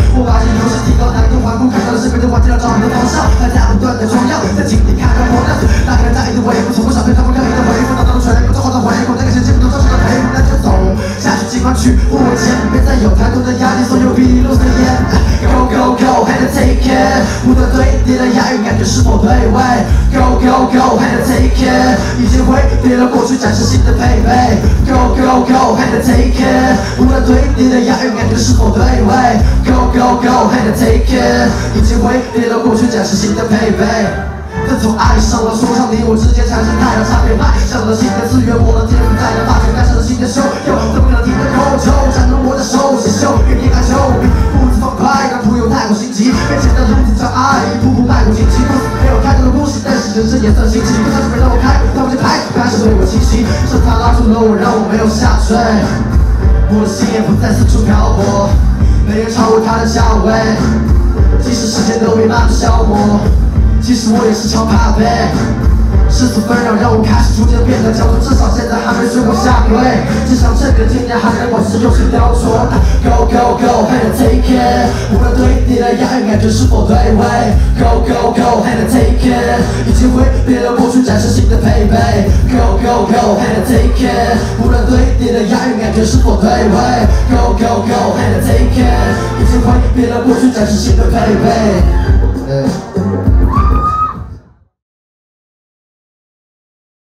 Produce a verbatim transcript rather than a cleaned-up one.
我把这游戏提高难度，环顾看到了身边的玩家找你的方向，大家不断的装药，在井底看到模样。那个人在意的维护，从不少对他们刻意的回复，到到全部都换到回顾，那个时间不都是个陪护，那就走下去，尽管去无我前，别再有太多的压力，所有比路的烟。Go go go， 还得 take it， 不断堆叠的押韵，感觉是否对味 ？Go go go， 还得 take it， 已经回别了过去，展示新的配备。Go go go， 还得 take it， 不断堆叠的押韵，感觉是否对味 ？Go go go， 还得 take it， 已经回别了过去，展示新的配备。自从爱上了说唱，你我之间产生太阳差别，迈向了新的次元，我的天赋在了发掘，赶上了新的秀，又怎么可能停的口球，占了我的手，写秀，越听爱秀，比步子放快，让途友太过心急，面前的路子障碍，一步步迈过荆棘，没有太多的故事，但是人生也算新奇，不像是没让我开，他们就排除，开始对我清晰，是他拉住了我，让我没有下坠，我的心也不再四处漂泊，没人超过他的价位，即使时间都被慢慢消磨。其实我也是超怕被世俗纷扰，让我开始逐渐变得焦灼。至少现在还没睡过下跪，至少这个今年还能保持用心雕琢。Go go go， 还能 take it， 不断堆叠的押韵，感觉是否对味 ？Go go go， 还能 take it， 已经回别了过去，展示新的配备。Go go go， 还能 take it， 不断堆叠的押韵，感觉是否对味 ？Go go go， 还能 take it， 已经回别了过去，展示新的配备。